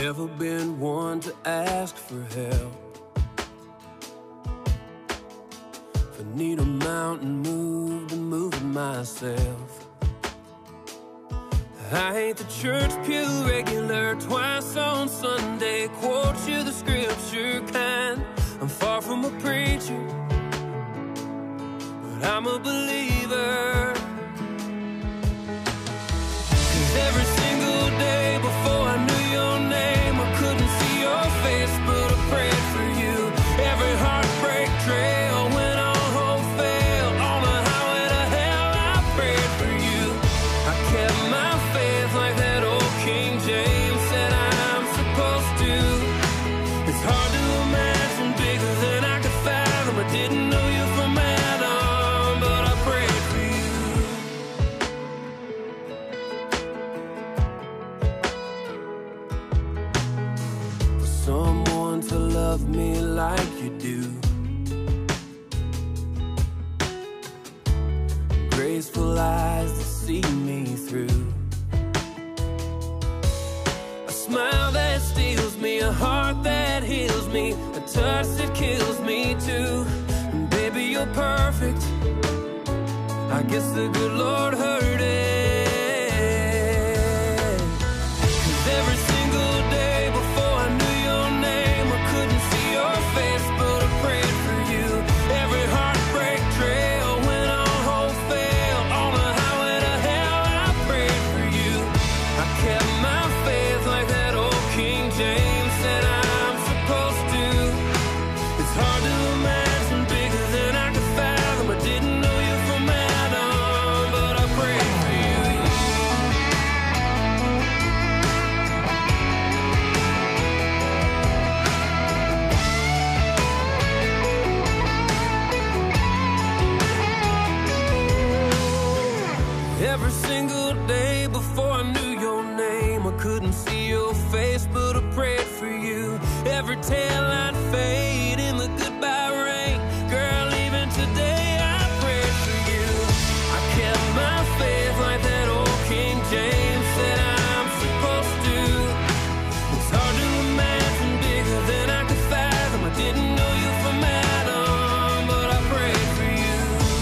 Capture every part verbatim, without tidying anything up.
Never been one to ask for help. If I need a mountain moved, I'm moving myself. I ain't the church pew regular, twice on Sunday, quote you the scripture kind. I'm far from a preacher, but I'm a believer. 'Cause every single day before I knew your name, I couldn't see your face, but I prayed for you. Every heartbreak trail went on hope fail. On the highway to hell, I prayed for you. I kept my faith like that old King James said I'm supposed to. It's hard to imagine bigger than I could fathom. I didn't know you from Adam, but I prayed for you. For someone to love me like you do, graceful eyes to see me through, a smile that steals me, a heart that heals me, a touch that kills me too. And baby, you're perfect. I guess the good Lord heard it. 'Cause every single day before I knew your name, I couldn't see your face, but I prayed for you. Every heartbreak trail went on hope fail. On the highway to hell, I prayed for you. I kept my faith like that old King James said I'm supposed to. It's hard to imagine bigger than I could fathom. I didn't know you from Adam, but I prayed for you. Every single day before I knew your name, I couldn't see your face, but I prayed for you. Every tail I'd fade in the goodbye rain. Girl, even today I prayed for you. I kept my faith like that old King James said I'm supposed to. It's hard to imagine bigger than I could fathom. I didn't know you from Adam, but I prayed for you.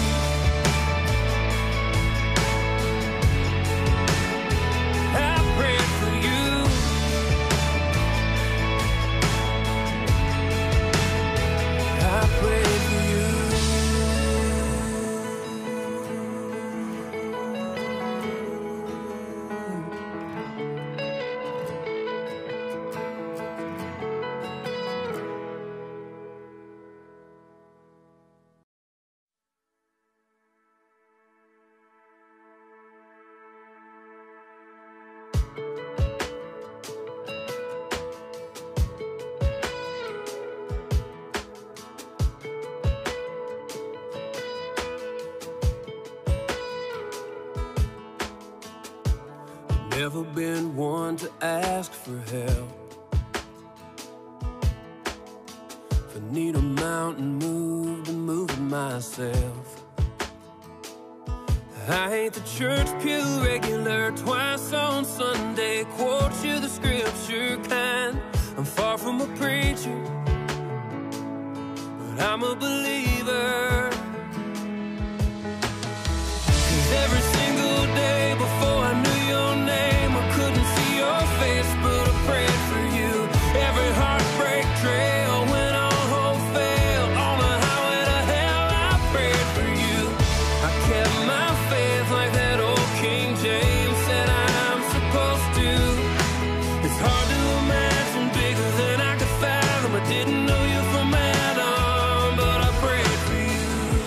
I prayed for you. I prayed for you. Never been one to ask for help. If I need a mountain moved, I'm moving myself. I ain't the church pew regular, twice on Sunday, quote you the scripture kind. I'm far from a preacher, but I'm a believer. 'Cause every single day before I knew your name, I couldn't see your face, but I prayed for you. Every heartbreak trail went on hope fail. On the highway to hell, I prayed for you. I kept my faith like that old King James said I'm supposed to. It's hard to imagine bigger than I could fathom. I didn't know you from Adam, but I prayed for you.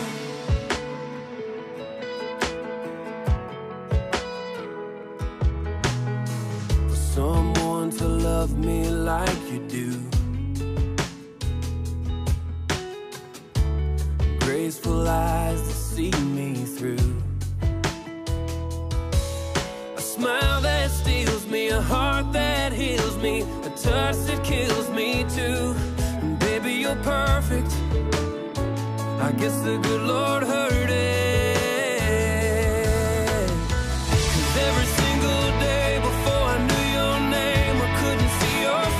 For someone to love me like you do, graceful eyes to see me through, a smile that steals me, a heart that heals me, a touch that kills me too. And baby, you're perfect. I guess the good Lord heard it. 'Cause every single day before I knew your name, I couldn't see your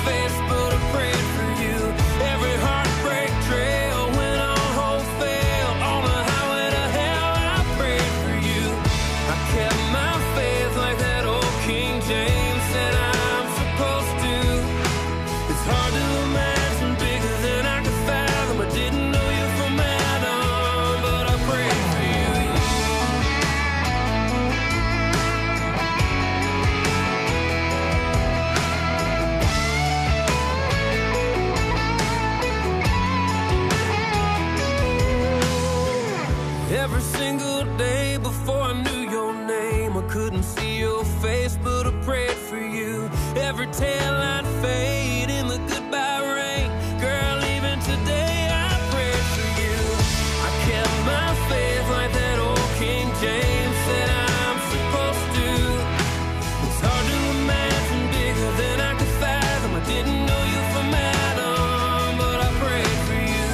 taillight fade in the goodbye rain. Girl, even today I prayed for you. I kept my faith like that old King James said I'm supposed to. It's hard to imagine bigger than I could fathom. I didn't know you from Adam, but I prayed for you.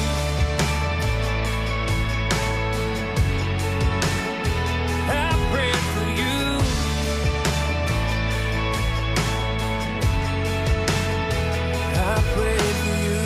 I prayed for you. I prayed for you.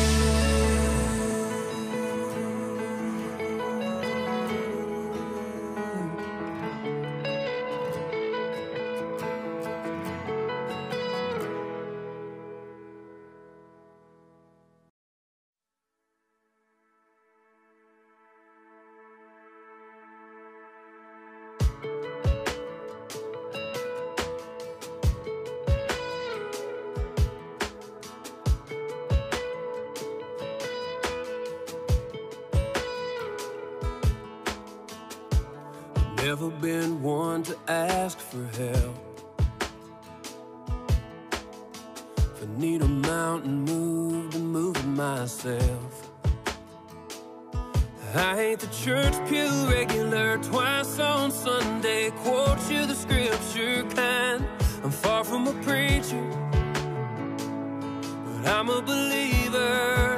Never been one to ask for help. If I need a mountain moved, I'm moving myself. I ain't the church pew regular, twice on Sunday, quote you the scripture kind. I'm far from a preacher, but I'm a believer.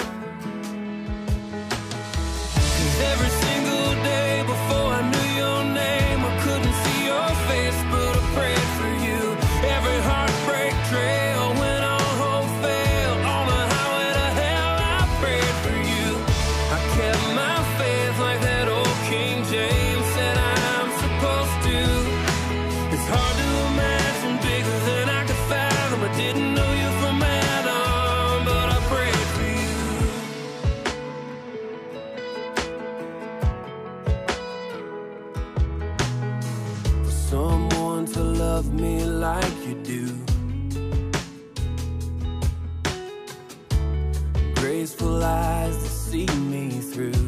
'Cause every single day before I knew your name, I couldn't see your face, but I prayed for you. Every heartbreak trail when all hope failed, on the highway to hell I prayed for you. I kept my faith like that old King James said I'm supposed to. It's hard to imagine bigger than I could fathom. I didn't know you from Adam, but I prayed for you. For someone to love me like you do, graceful eyes to see me through,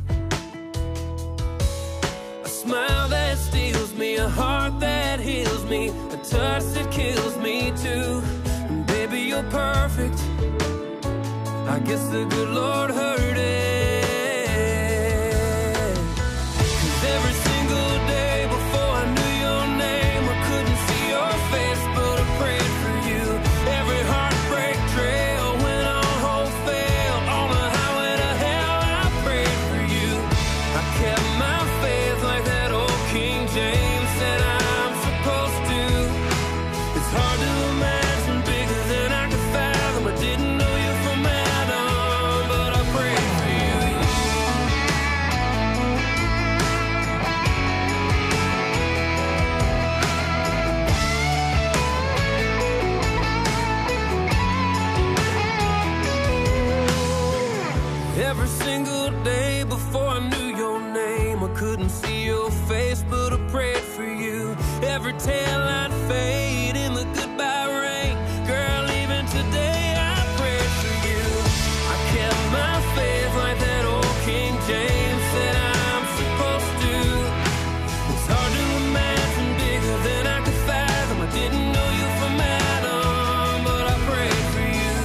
a smile that steals me, a heart that heals me, a touch that kills me too. And baby, you're perfect. I guess the good Lord heard it. 'Cause every single day before I knew your name, I couldn't see your face, but I prayed for you. Every heartbreak trail when all hope failed, on the highway to hell I prayed for you. I kept my faith like that old King James said I'm supposed to. It's hard to imagine bigger than I could fathom. I didn't know you from Adam, but I prayed for you. Every single day before I knew your name, I couldn't see your face, but I prayed for you. Every taillight fade in the goodbye rain. Girl, even today I prayed for you. I kept my faith like that old King James said I'm supposed to. It's hard to imagine bigger than I could fathom. I didn't know you from Adam, but I prayed for you.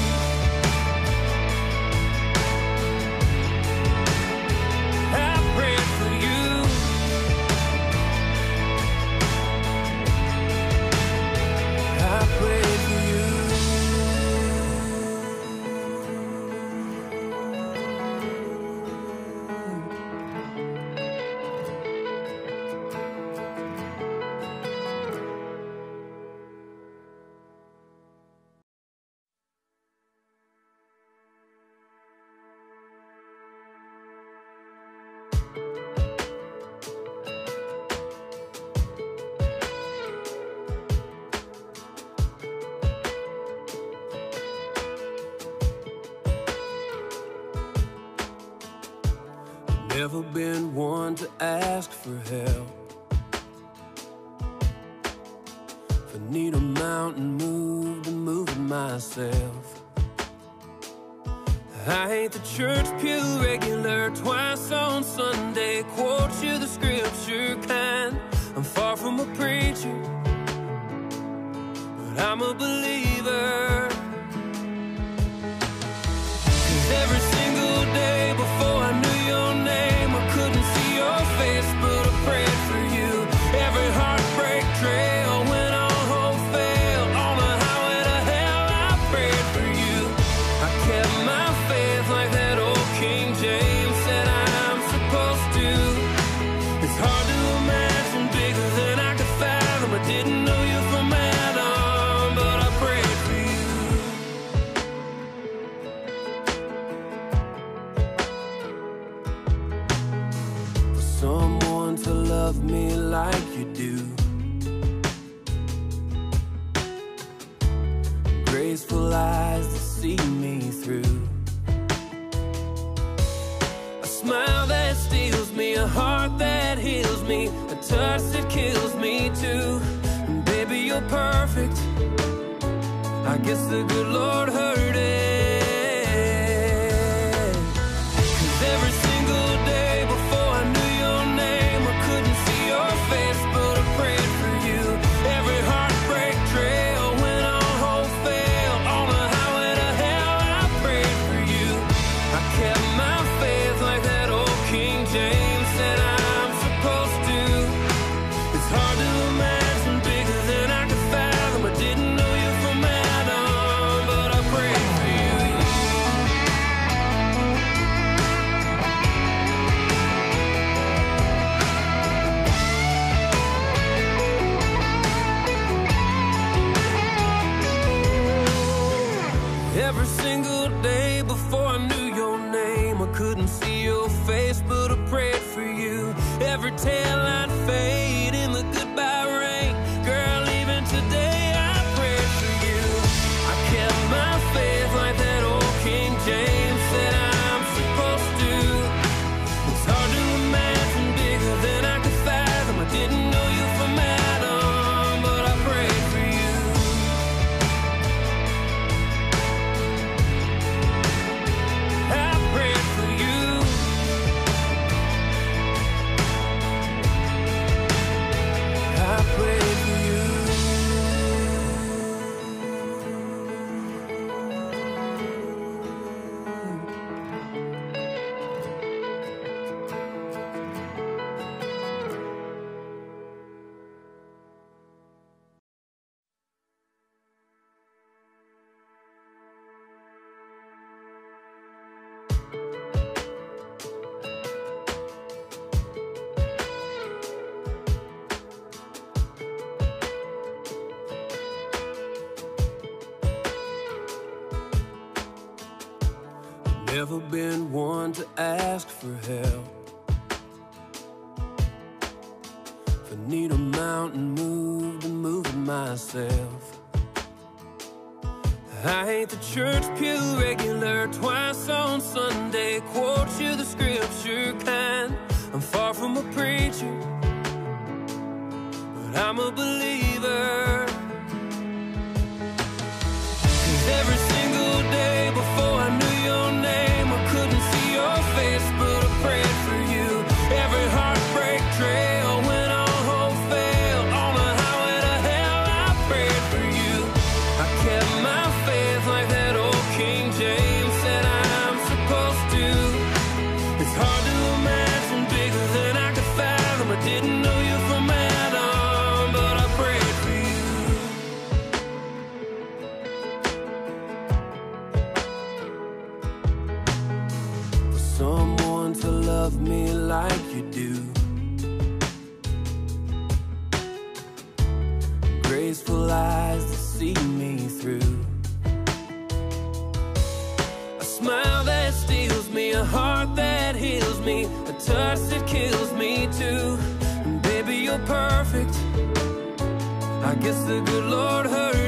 I prayed for you. I prayed for you. Never been one to ask for help. If I need a mountain moved, I'm moving myself. I ain't the church pew regular, twice on Sunday, quote you the scripture kind. I'm far from a preacher, but but I'm a believer. 'Cause every single day before I knew your name, I couldn't see your face, but I prayed for you. Every heartbreak trail when all hope failed, on the highway to hell I prayed for you. I kept my faith like that old King James said I'm supposed to. It's hard to imagine bigger than I could fathom. I didn't know you from Adam, but I prayed for you. For someone to love me like you do, graceful eyes to see me through, a smile that steals me, a heart that heals me, a touch that kills me too. And baby, you're perfect. I guess the good Lord heard it. 'Cause every single day before I knew your name, I couldn't see your face, but I prayed for you. Every heartbreak trail when all hope failed, on the highway to hell I prayed for you. I kept my faith like that old King James said I'm supposed to. It's hard to imagine bigger than I could fathom. I didn't know you from Adam, but I prayed for you. Every single day before I knew your name, I couldn't see your face, but I prayed for you. Every tail I'd fade in the goodbye rain, girl, even today I prayed for you. I kept my faith like that old King James said I'm supposed to. It's hard to imagine bigger than I could fathom. I didn't know you from Adam, but I prayed for you. I prayed for you. I prayed for you. Never been one to ask for help. If I need a mountain moved, I'm moving myself. I ain't the church pew regular, twice on Sunday, quote you the scripture kind. I'm far from a preacher, but I'm a believer. 'Cause every single day before I knew your name, I couldn't see your face, but I prayed for you. Every heartbreak trail when all hope failed, on the highway to hell I prayed for you. I kept my faith like that old King James said I'm supposed to. It's hard to imagine bigger than I could fathom. I didn't know you from Adam, but I prayed for you. For someone to love me like you do, graceful eyes to see me through, a smile that steals me, a heart that heals me, a touch that kills me too. And baby, you're perfect. I guess the good Lord heard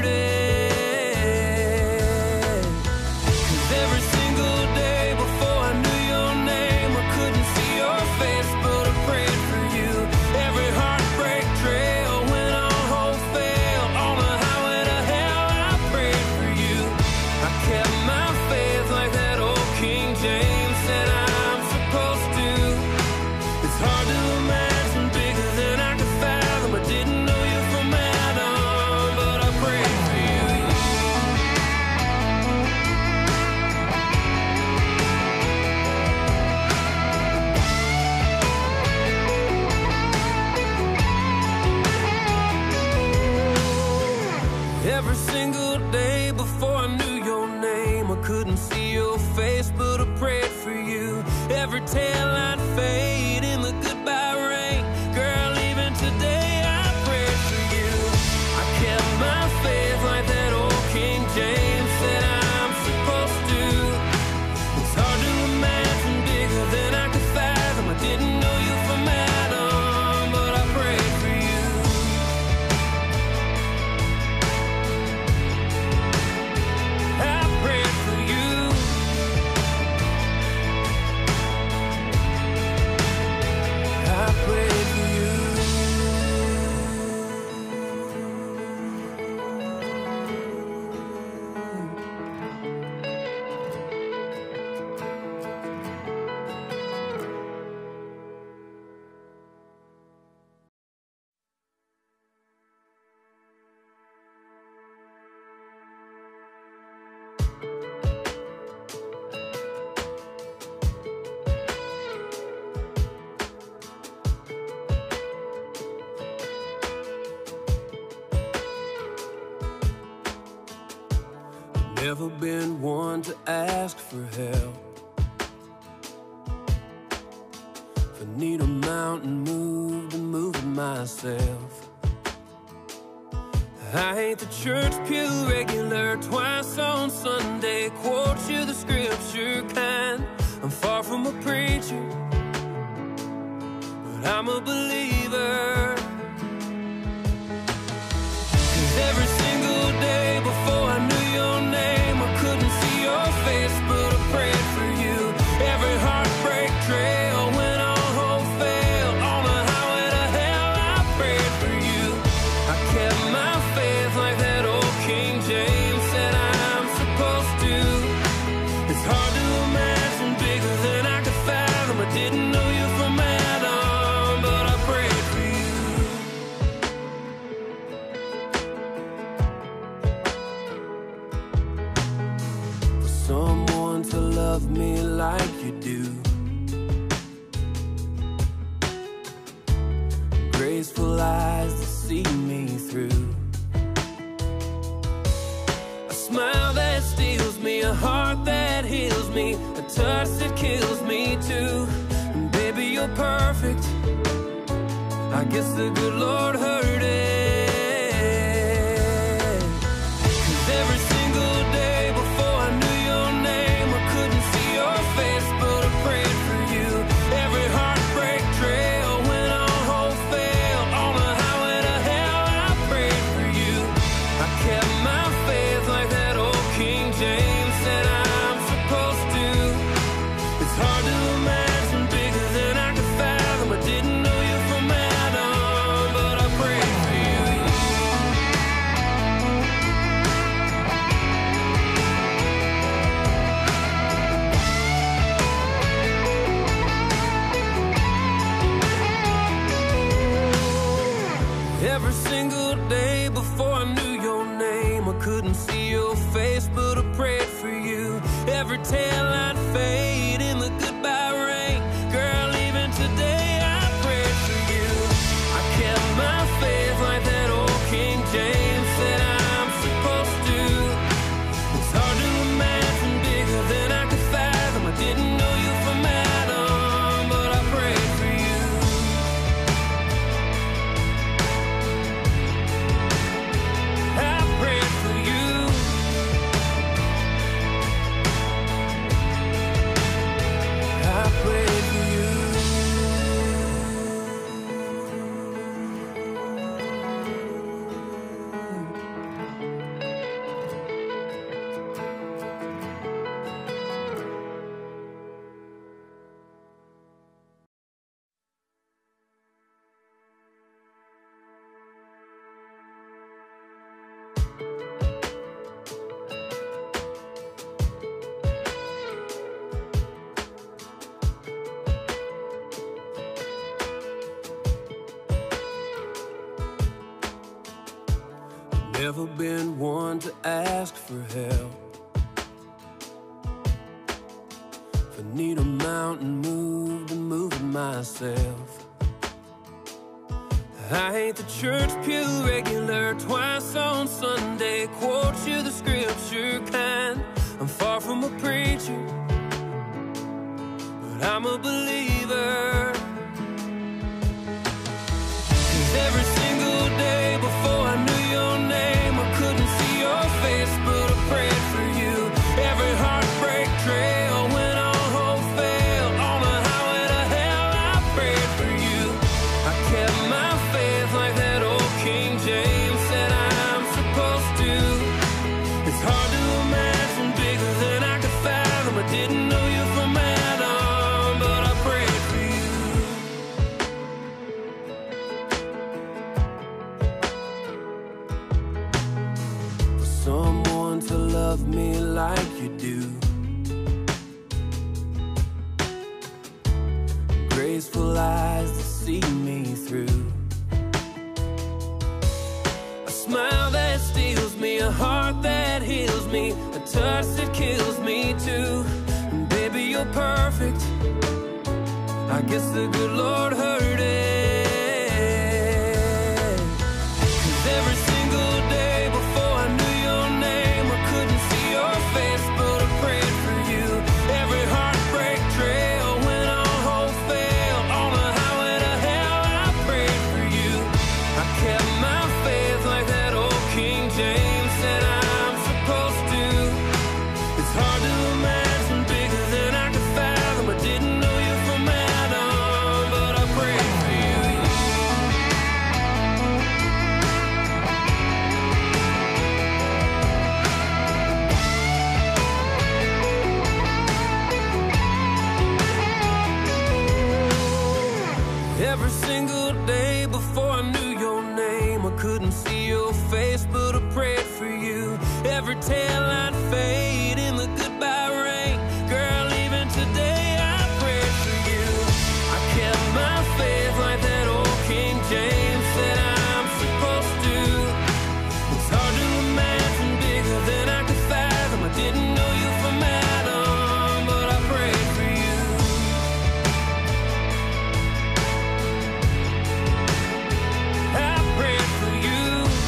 it. 'Cause every single day before I knew your name, I couldn't see your face, but I prayed for you. Every heartbreak trail when all hope failed, on the highway to hell I prayed for you. I kept my faith like that old King James said I'm supposed to. It's hard to imagine bigger than I could fathom. I didn't know you from Adam, but I prayed Never been one to ask for help. If I need a mountain moved, I'm moving myself. I ain't the church pew regular, twice on Sunday, quote you the scripture kind. I'm far from a preacher, but I'm a believer. 'Cause every single day before I knew your name, I couldn't see your face, but I prayed for you. Every heartbreak trail went on hope failed. On the highway to hell, I prayed for you. I kept my faith like that old King James said I'm supposed to. It's hard to imagine bigger than I could fathom. I didn't know you from Adam, but I prayed for you. For someone to love me like you do, graceful eyes to see me through, a smile that steals me, a heart that heals me, a touch that kills me too. And baby, you're perfect. I guess the good Lord heard it. 'Cause every single day before I knew your name, I couldn't see your face, but I prayed for you. Every heartbreak trail went on hope failed. On the highway to hell, I prayed for you. I kept my faith like that old King James said I'm supposed to. It's hard to imagine bigger than I could fathom. I didn't know you from Adam, but I prayed for you. Every single day before I knew your name, I couldn't see your face, but I prayed for you. Every tail I'd fade in the goodbye rain, girl, even today I prayed for you. I kept my faith like that old King James said I'm supposed to. It's hard to imagine bigger than I could fathom. I didn't know you from Adam, but I prayed for you. I prayed for you. I prayed for you. Never been one to ask for help. If I need a mountain moved, I'm moving myself. I ain't the church pew regular, twice on Sunday, quote you the scripture kind. I'm far from a preacher, but I'm a believer. 'Cause every single day before I knew your name, I couldn't see your face, but I prayed for you. Every heartbreak trail went on hope failed. On the highway to hell, I prayed for you. I kept my faith like that old King James said I'm supposed to. It's hard to imagine bigger than I could fathom. I didn't know you from Adam, but I prayed for you. For someone to love me like you do, graceful eyes to see me through, a smile that steals me, a heart that heals me, a touch that kills me too. And baby, you're perfect. I guess the good Lord heard it. 'Cause every single day before I knew your name, I couldn't see your couldn't see your face, but I prayed for you. Every taillight fade in the goodbye rain. Girl, even today I prayed for you. I kept my faith like that old King James said I'm supposed to. It's hard to imagine bigger than I could fathom. I didn't know you from Adam, but I prayed for you. I prayed for you.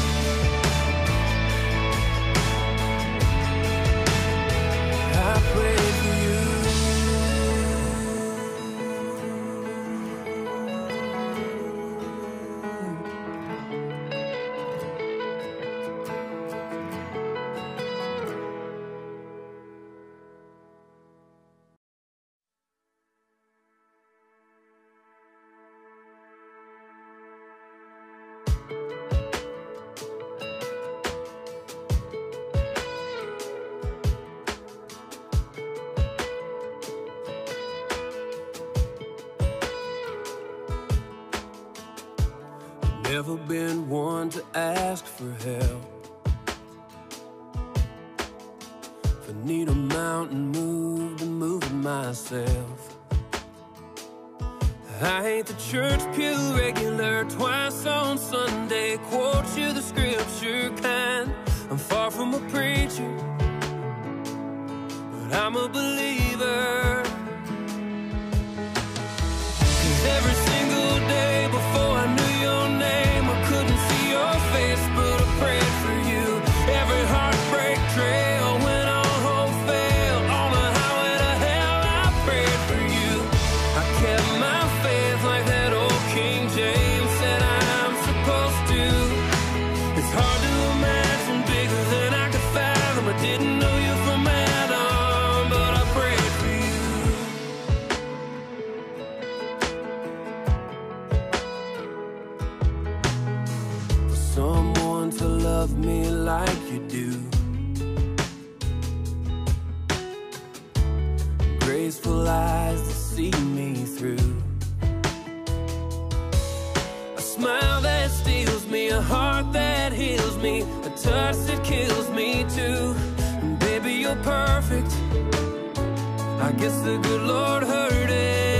I prayed for you. Never been one to ask for help. If I need a mountain moved, I'm moving myself. I ain't the church pew regular, twice on Sunday, quote you the scripture kind. I'm far from a preacher, but I'm a believer. 'Cause every single day before I knew your name, I couldn't see your face, but I prayed for you. Every heartbreak trail when all hope failed, on the highway to hell I prayed for you. I kept my faith like that old King James said I'm supposed to. It's hard to imagine bigger than I could fathom. I didn't know you from Adam, but I prayed for you. For someone to love me like you do, graceful eyes to see me through, a smile that steals me, a heart that heals me, a touch that kills me too. And baby, you're perfect. I guess the good Lord heard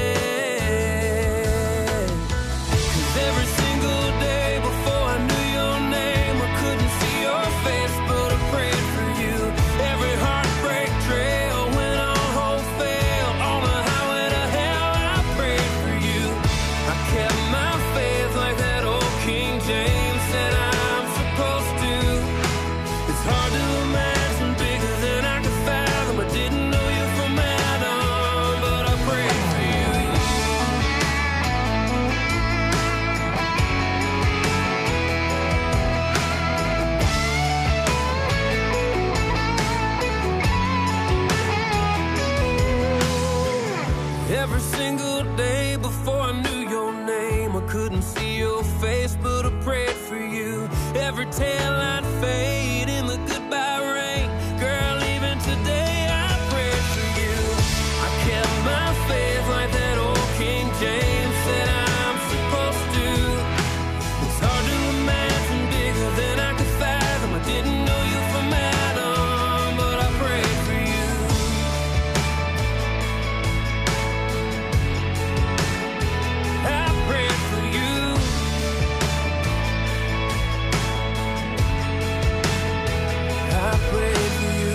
it. 'Cause every single day before I knew your name, I couldn't see your face, but I prayed for you. Every heartbreak trail when all hope failed, on the highway to hell I prayed for you. I kept my faith like that old King James said I'm supposed to. It's hard to imagine bigger than I could fathom. I didn't know you from Adam, but I prayed for you. Every single day before I knew your name, I couldn't see your face, but I prayed for you. Every taillight fade in the goodbye rain. Girl, even today I prayed for you. I kept my faith like that old King James said I'm supposed to. It's hard to imagine bigger than I could fathom. I didn't know you from Adam, but I prayed for you. I prayed for you. I prayed for you.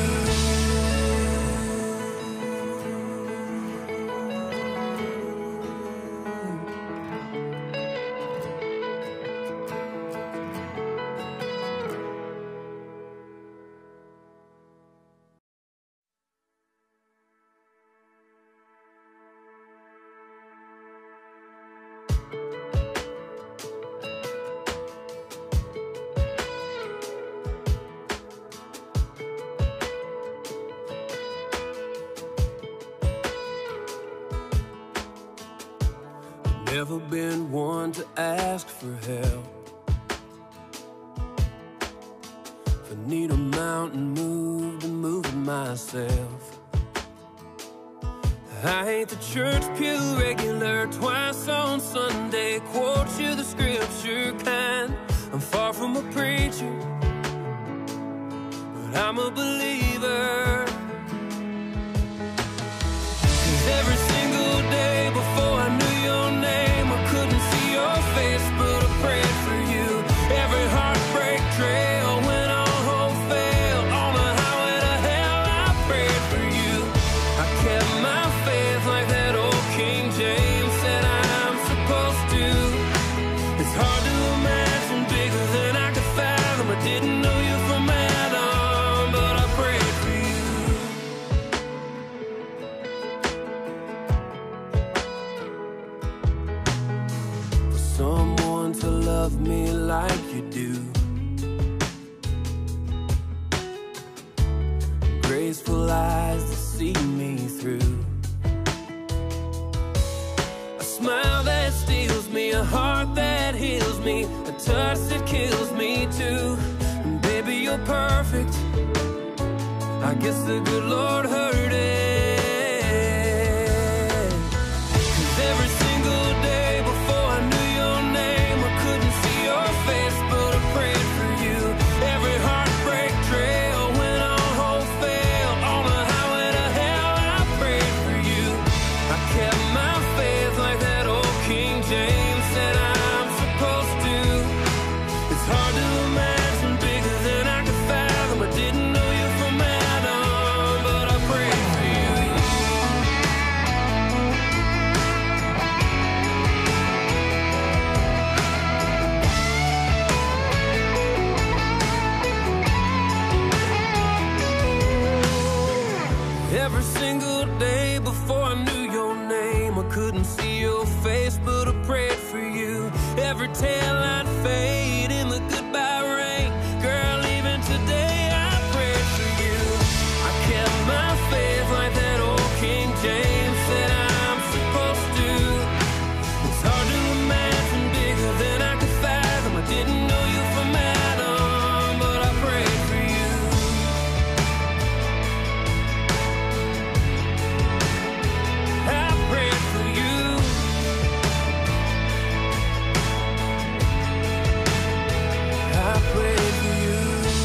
Never been one to ask for help. If I need a mountain moved, I'm moving myself. I ain't the church pew regular, twice on Sunday, quote you the scripture kind. I'm far from a preacher, but I'm a believer. 'Cause every single day before I knew your name, I couldn't see your face, but I prayed for you. Every heartbreak trail when all hope failed, on the highway to hell I prayed for you. I kept my faith like that old King James said I'm supposed to. It's hard to imagine bigger than I could fathom. I didn't know you from Adam, but I prayed for you. For someone to love me like you do, graceful eyes to see me through, a smile that steals me, a heart that heals me, a touch that kills me too. And baby, you're perfect. I guess the good Lord heard it. 'Cause every single day before I knew your name, I couldn't see your face, but I prayed for you. Every heartbreak trail when all hope failed, on the highway to hell I prayed for you. I kept my faith like that old King James said I'm supposed to. It's hard to imagine bigger than I could fathom. I didn't know you from Adam, but I prayed for you. Every single day before I knew your name, I couldn't see your face, but I prayed for you. Every tail I'd fade in the goodbye rain, girl, even today I prayed for you. I kept my faith like that old King James said I'm supposed to. It's hard to imagine bigger than I could fathom. I didn't know you from Adam, but I prayed for you. I prayed for you. I prayed for you.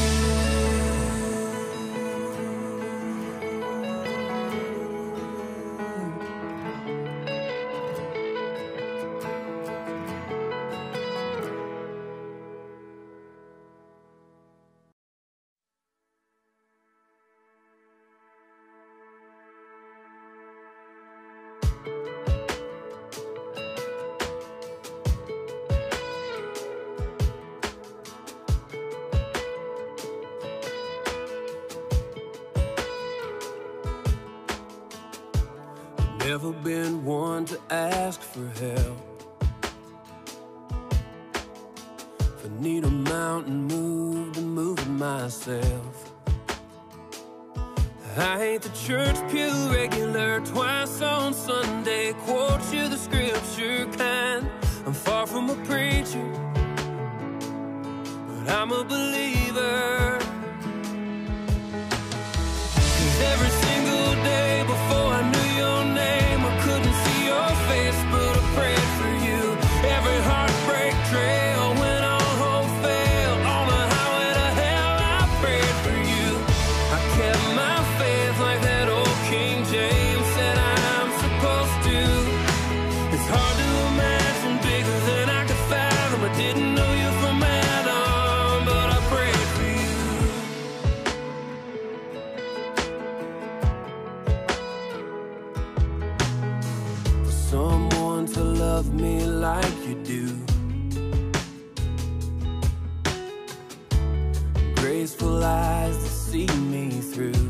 Never been one to ask for help. If I need a mountain moved, I'm moving myself. I ain't the church pew regular, twice on Sunday, quote you the scripture kind. I'm far from a preacher, but I'm a believer. 'Cause every single day before I knew your name, I couldn't see your face, but I prayed for you. Every heartbreak trail when all hope failed, on the highway to hell I prayed for you. I kept my faith like that old King James said I'm supposed to. It's hard to imagine bigger than I could fathom. I didn't know you from Adam, but I prayed for you. For someone to love me like you do, graceful eyes to see me through,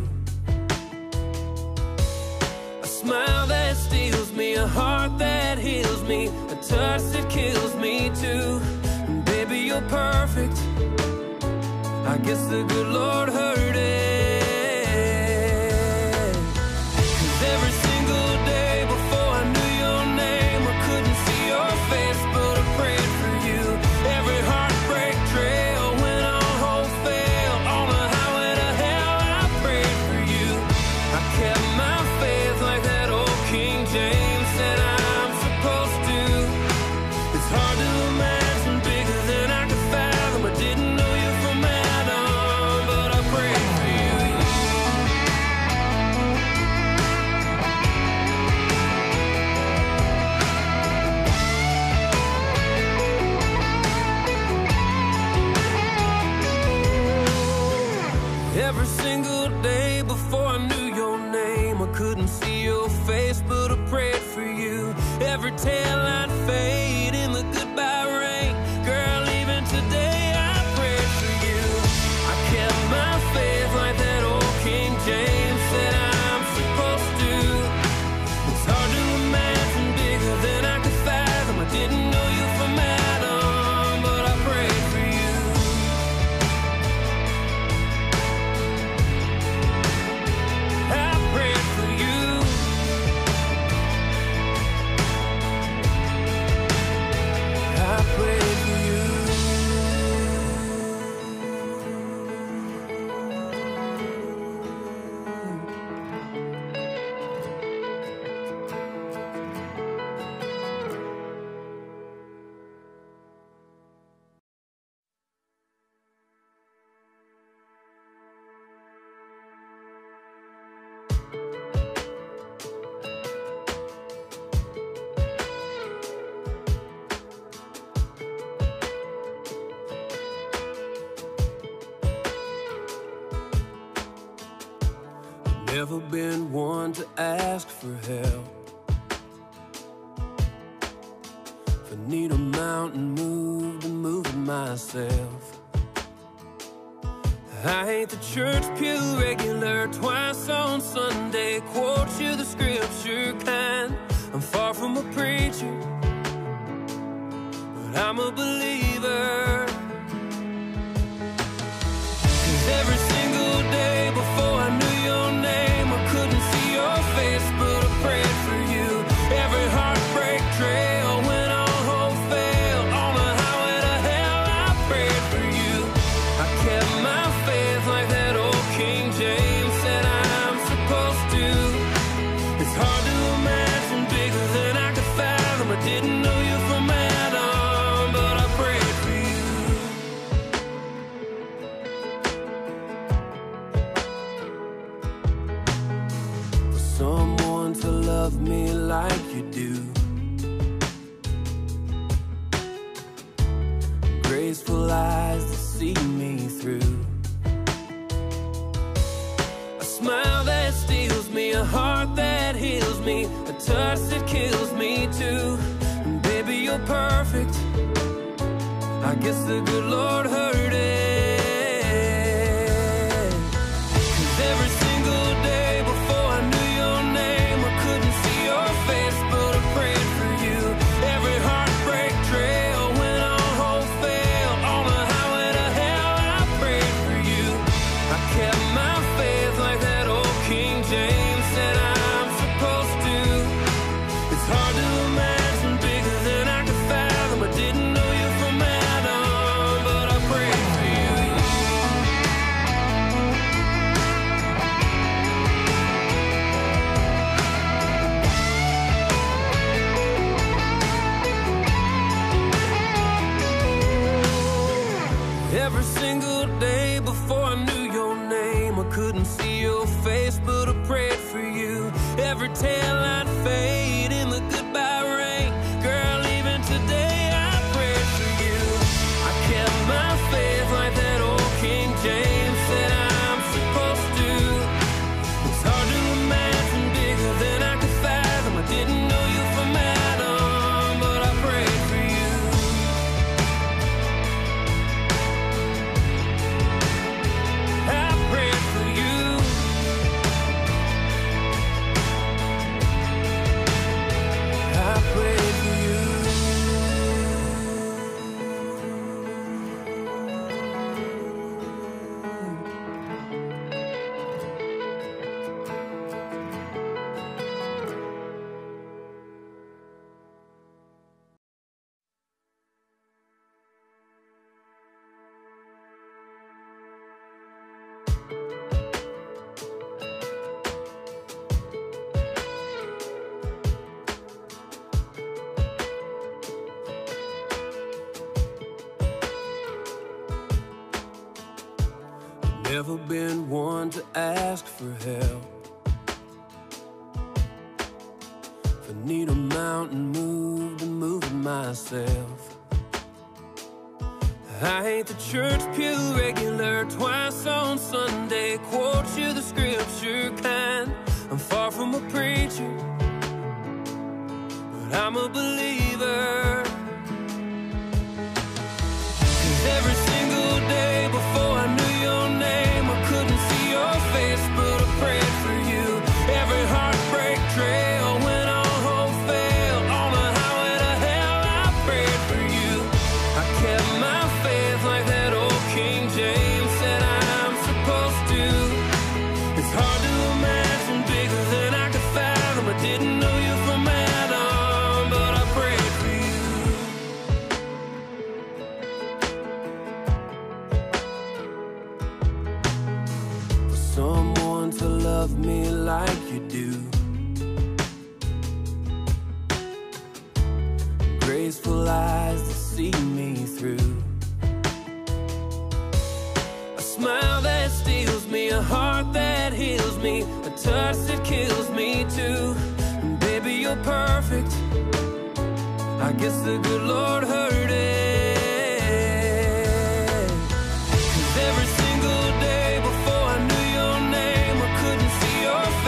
a smile that steals me, a heart that heals me, a touch that kills me too. And baby, you're perfect. I guess the good Lord heard it. 'Cause every single day before I knew your name, I couldn't see your face, but I prayed for you. Every heartbreak trail when all hope failed, on the highway to hell I prayed for you. I kept my faith like that old King James said I'm supposed to. It's hard to imagine bigger than I could fathom. I didn't know you from Never been one to ask for help. If I need a mountain moved, I'm moving myself. I ain't the church pew regular, twice on Sunday, quote you the scripture kind. I'm far from a preacher, but I'm a believer. 'Cause every single day before I knew your name, I couldn't see your face, but I prayed for you. Every heartbreak trail went on hope failed. On the highway to hell, I prayed for you. I kept my faith like that old King James said I'm supposed to. It's hard to imagine bigger than I could fathom. I didn't know you from Adam, but I prayed for you. For someone to love me like you do, graceful eyes to see me through, a smile that steals me, a heart that heals me, a touch that kills me too. And baby, you're perfect. I guess the good Lord heard it. 'Cause every single day before I knew your name, I couldn't see your face, but I prayed for you. Every heartbreak trail went on hope failed. On the highway to hell, I prayed for you. I kept my faith like that old King James said I'm supposed to. It's hard to imagine bigger than I could fathom. I didn't know you from Adam, but I prayed for you. Every single day before I knew your name, I couldn't see your face, but I prayed for you. Every tail I'd fade in the goodbye rain, girl, even today I prayed for you. I kept my faith like that old King James said I'm supposed to. It's hard to imagine bigger than I could fathom. I didn't know you from Adam, but I prayed for you. I prayed for you. I prayed for you. Never been one to ask for help. If I need a mountain moved, I'm moving myself. I ain't the church pew regular, twice on Sunday, quote you the scripture kind. I'm far from a preacher, but I'm a believer. 'Cause every single day before I knew your name, I couldn't see your face, but I prayed for you. Every heartbreak trail went on hope failed. On the highway to hell, I prayed for you. I kept my faith like that old King James said I'm supposed to. It's hard to imagine bigger than I could fathom. I didn't know you from Adam, but I prayed for you. For someone to love me like you do, graceful eyes to see me through, a smile that steals me, a heart that heals me, a touch that kills me too. And baby, you're perfect. I guess the good Lord heard it. 'Cause every single day before I knew your name, I couldn't see your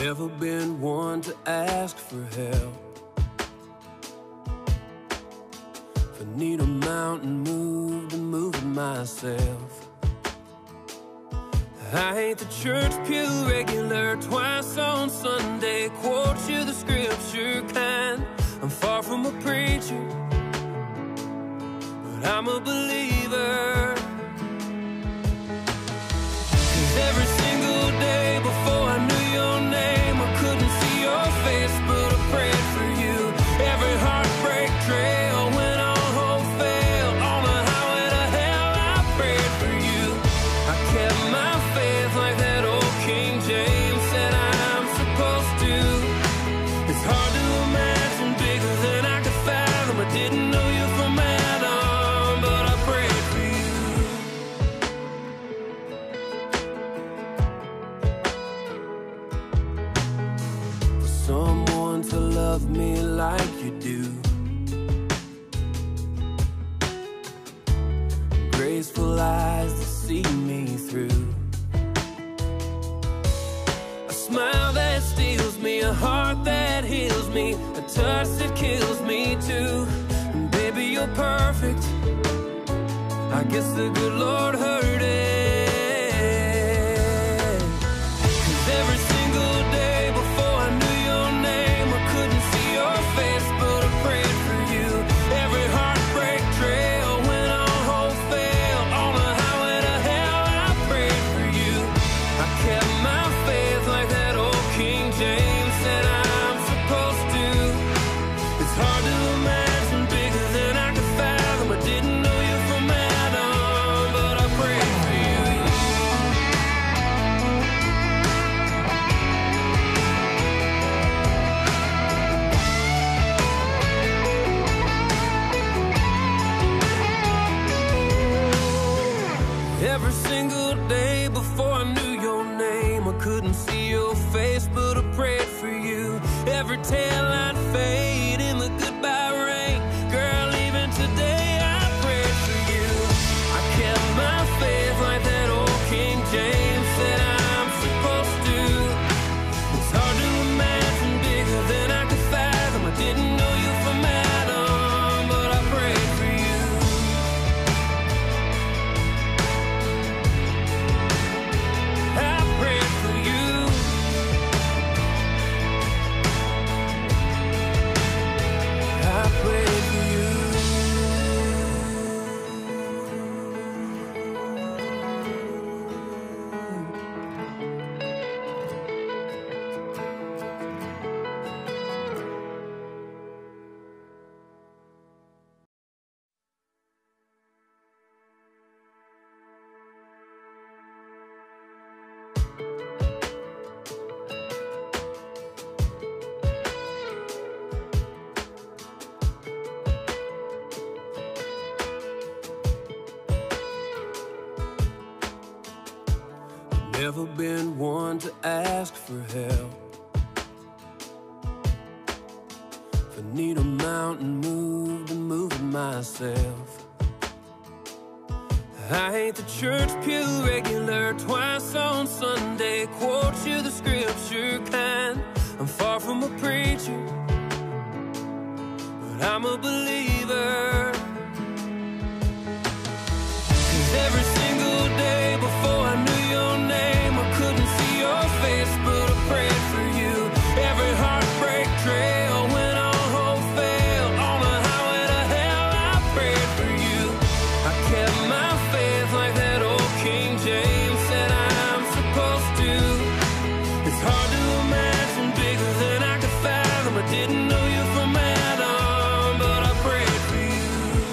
Never been one to ask for help. If I need a mountain moved, to move it myself. I ain't the church pew regular, twice on Sunday, quote you the scripture kind. I'm far from a preacher, but I'm a believer. 'Cause every single day before I knew your name, I couldn't see your face, but I prayed for you. Every heartbreak trail went on hope fail. On the highway to hell, I prayed for you. I kept my faith like that old King James said I'm supposed to. It's hard to imagine bigger than I could fathom. I didn't know you from Adam, but I prayed for you. For someone to love me like you do, graceful eyes to see me through, a smile that steals me, a heart that heals me, a touch that kills me too. And baby, you're perfect. I guess the good Lord heard it. 'Cause every single day before I knew your name, I couldn't see your face, but I prayed for you. Every heartbreak trail went on hope fail. On the highway to hell, I prayed for you. I kept my faith like that old King James said I'm supposed to. It's hard to imagine bigger than I could fathom. I didn't know you from Adam, but I prayed for you. Every single day before I knew your name, I couldn't see your face, but I prayed for you. Every tail I'd fade in the goodbye rain, girl, even today I prayed for you. I kept my faith like that old King James said I'm supposed to. It's hard to imagine bigger than I could fathom. I didn't know you from Adam, but I prayed for you. I prayed for you. I prayed for you. Never been one to ask for help. If I need a mountain moved, to move it myself. I ain't the church pew regular, twice on Sunday, quote you the scripture kind. I'm far from a preacher, but I'm a believer. 'Cause every single day before I knew your name, I couldn't see your face, but I prayed for you. Every heartbreak trail went on hope fail. On the highway to hell, I prayed for you. I kept my faith like that old King James said I'm supposed to. It's hard to imagine bigger than I could fathom. I didn't know you from Adam, but I prayed for you.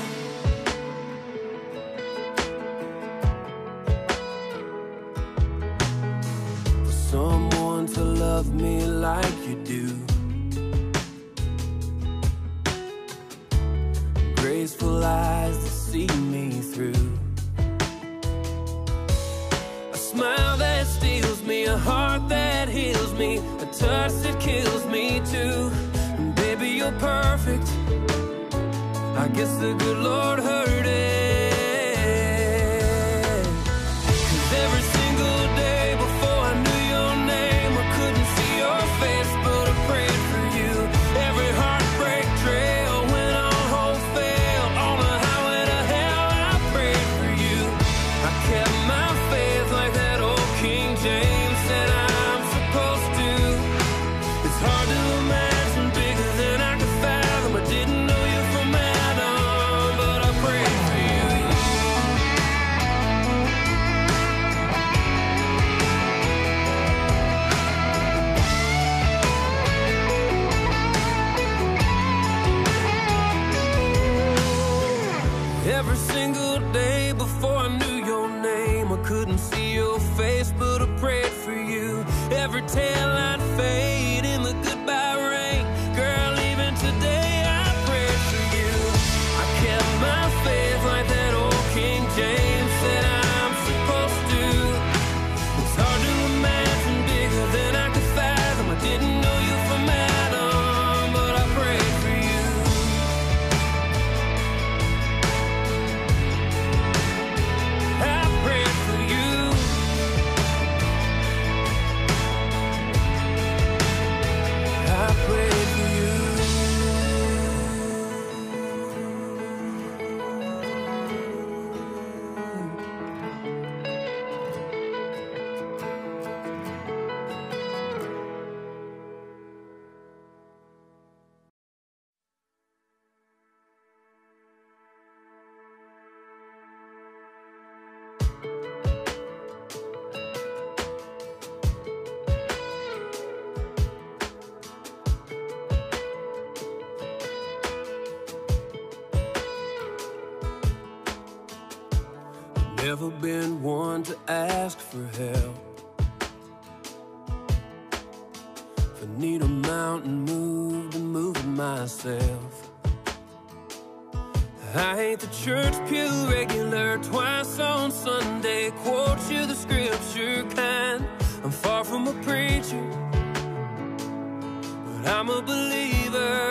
For someone to love me like you do, graceful eyes to see me through, a smile that steals me, a heart that heals me, a touch that kills me too. And baby, you're perfect. I guess the good Lord heard it. 'Cause every single day before I knew your name, I couldn't see your Never been one to ask for help. If I need a mountain moved, I'm moving myself. I ain't the church pew regular, twice on Sunday, quote you the scripture kind. I'm far from a preacher, but I'm a believer.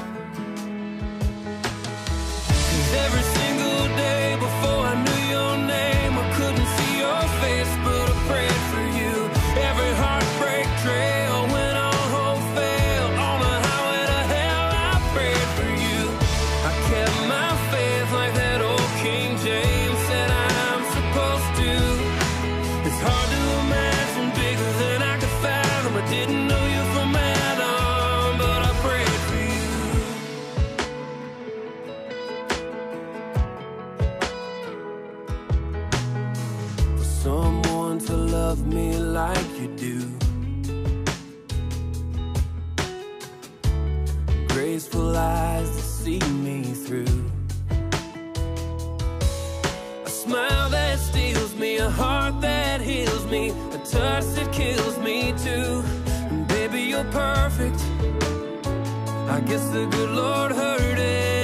'Cause every single day before I knew your name, I couldn't see your face, but I prayed for you. Every heartbreak trail went on hope fail. On the highway to hell, I prayed for you. I kept my faith like that old King James said I'm supposed to. It's hard to imagine bigger than I could fathom. I didn't know you from Adam, but I prayed for you. For someone to love me like you do, graceful eyes to see me through, a smile that steals me, a heart that heals me, a touch that kills me too. And baby, you're perfect. I guess the good Lord heard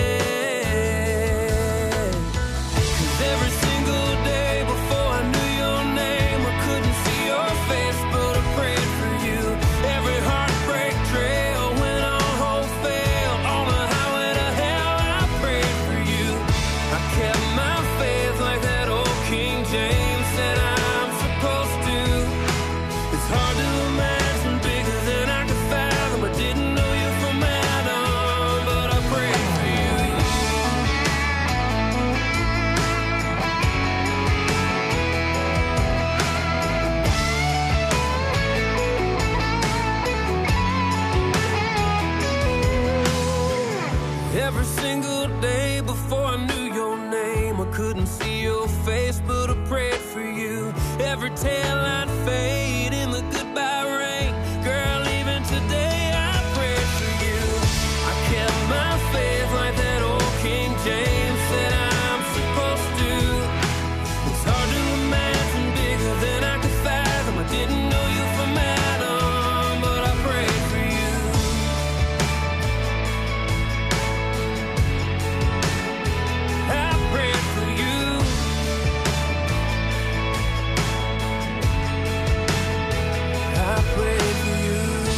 it. 'Cause every single day before I knew your name, I couldn't see your face, but I prayed for you. Every heartbreak trail went on hope fail. On the highway to hell, I prayed for you. I kept my faith like that old King James said I'm supposed to. It's hard to imagine bigger than I could fathom. I didn't know you from Adam, but I prayed for you. Every single day before I knew your name, I couldn't see your face, but I prayed for you. Every tail I'd fade in the goodbye rain, girl, even today I prayed for you. I kept my faith like that old King James said I'm supposed to. It's hard to imagine bigger than I could fathom. I didn't know you from Adam, but I prayed for you. I prayed for you. I prayed for you.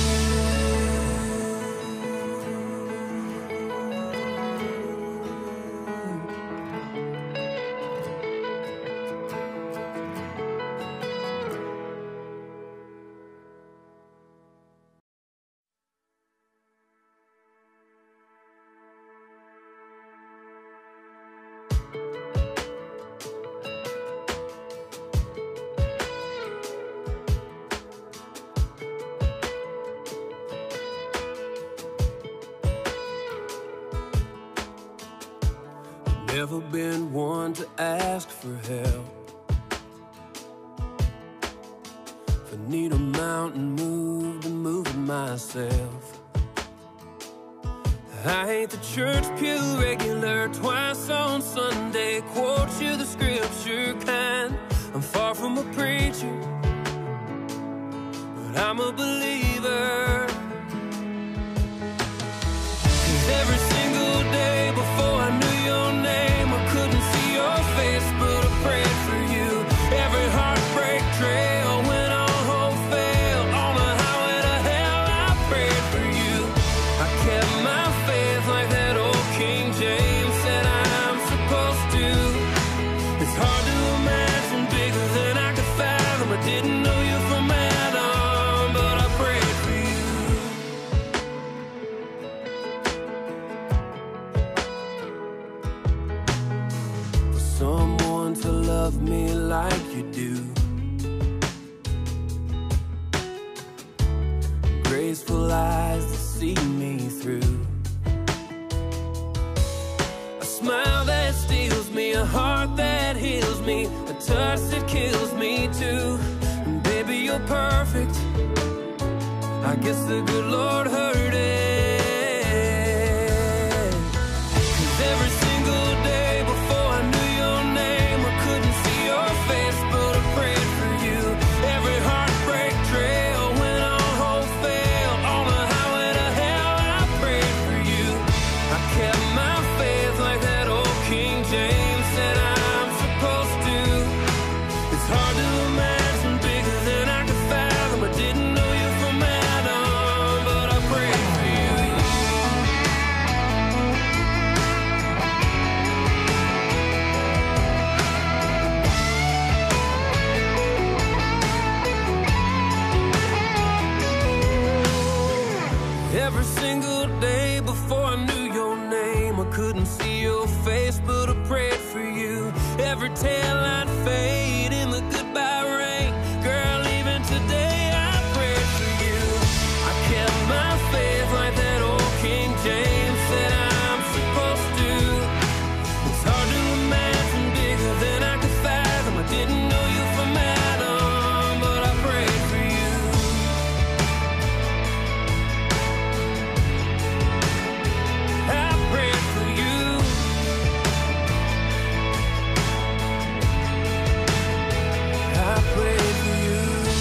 Never been one to ask for help. If I need a mountain moved, I'm moving myself. I ain't the church pew regular, twice on Sunday, quote you the scripture kind. I'm far from a preacher, but I'm a believer. 'Cause every single day before I knew your name, I couldn't see your face, but I prayed for you. Every heartbreak trail went on hope fail. On the highway to hell, I prayed for you. I kept my faith like that old King James said I'm supposed to. It's hard to imagine bigger than I could fathom. I didn't know you from Adam, but I prayed for you. For someone to love me like you do, graceful eyes to see me through, a smile that steals me, a heart that heals me, a touch that kills me too. And baby, you're perfect. I guess the good Lord heard it. 'Cause every single day before I knew your name, I couldn't see your Every single day before I knew your name, I couldn't see your face, but I prayed for you. Every tail I'd fade in the goodbye rain. Girl, even today I prayed for you. I kept my faith like that old King James said I'm supposed to. It's hard to imagine bigger than I could fathom. I didn't know you from Adam, but I prayed for you. I prayed for you. I prayed for you.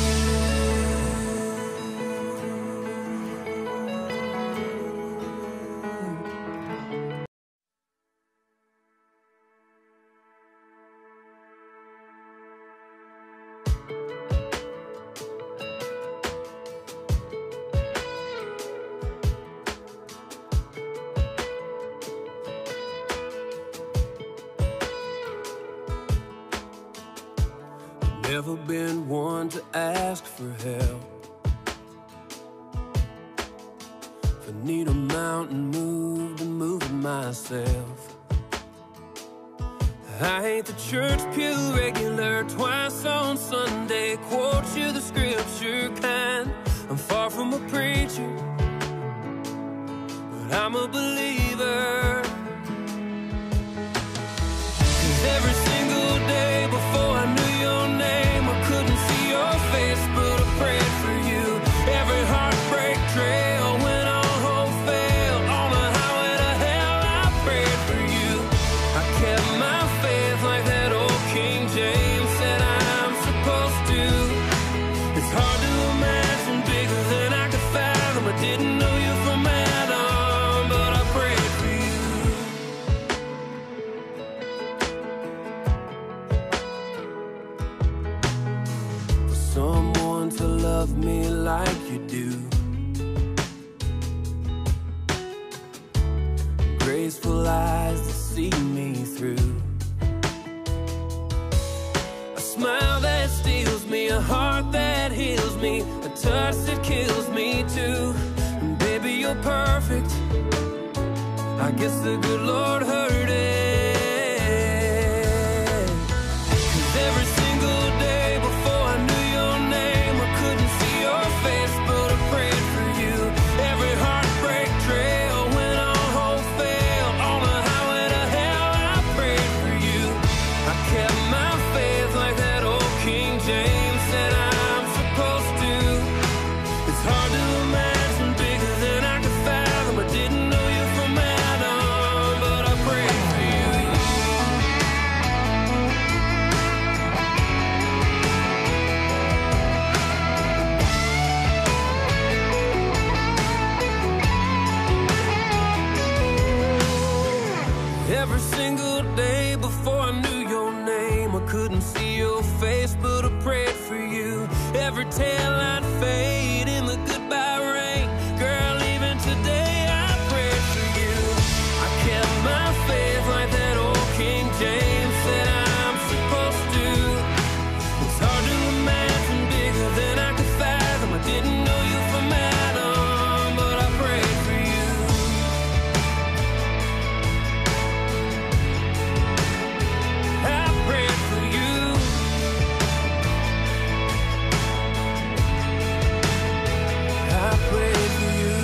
Never been one to ask for help. If I need a mountain moved, I'm moving myself. I ain't the church pew regular, twice on Sunday, quote you the scripture kind. I'm far from a preacher, but I'm a believer. 'Cause every single day before I knew your name, I couldn't see your face, but I prayed for you. Every heartbreak trail when all hope failed, on the highway to hell I prayed for you. I kept my faith like that old King James said I'm supposed to. It's hard to imagine bigger than I could fathom. I didn't know you from Adam, but I prayed for you. For someone to love me like you do, graceful eyes to see me through, a smile that steals me, a heart that heals me, a touch that kills me too. And baby, you're perfect. I guess the good Lord heard it. 'Cause every single day before I knew your name, I couldn't see your face, but I prayed for you. Every heartbreak trail when all hope failed, on the highway to hell I prayed for you. I kept my faith like that old King James said I'm supposed to. It's hard to imagine bigger than I could fathom. I didn't know you from Adam, but I prayed for you. Every single day before I knew your name, I couldn't see your face, but I prayed for you. Every tail I'd fade in the goodbye rain. Girl, even today I prayed for you. I kept my faith like that old King James said I'm supposed to. It's hard to imagine bigger than I could fathom. I didn't know you from Adam, but I prayed for you. I prayed for you. I prayed for you.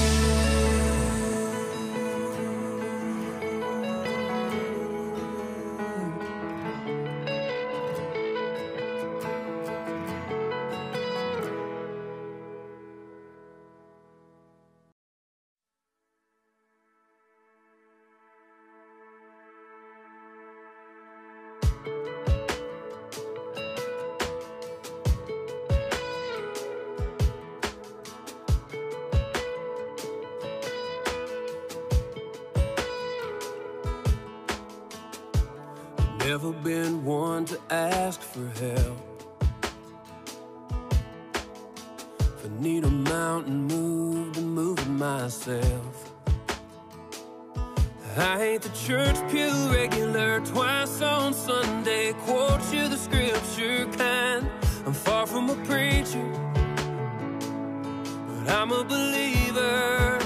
Never been one to ask for help. If I need a mountain moved, I'm moving myself. I ain't the church pew regular, twice on Sunday, quote you the scripture kind. I'm far from a preacher, but I'm a believer.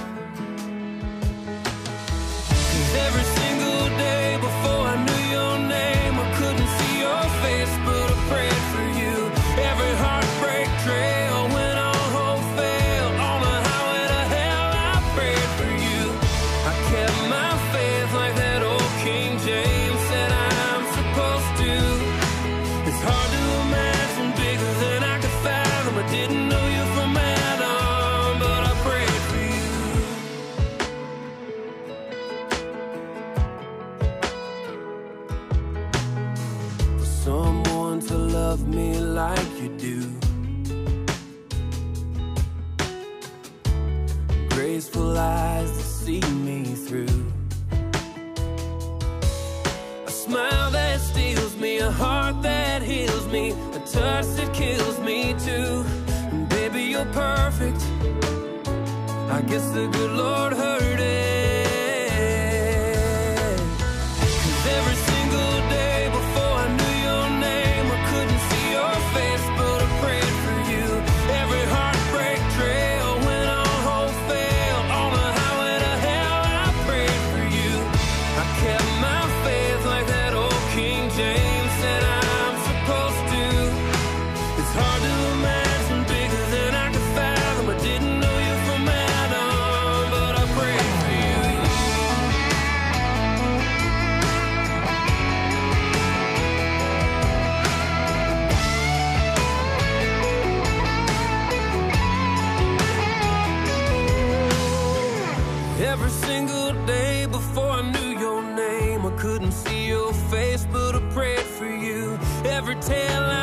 graceful eyes that see me through. A smile that steals me, a heart that heals me, a touch that kills me too. And baby, you're perfect. I guess the good Lord heard it. 'Cause every single day before I knew your name, I couldn't see your face, but I prayed for you. Every heartbreak trail when all hope failed, on the highway to hell, I prayed for you. I kept my faith like that old King James said I'm supposed to. It's hard to imagine bigger than I could fathom. I didn't know you from Adam, but I prayed for you. Every single day before I knew your name, I couldn't see your face, but I prayed for you. Every tale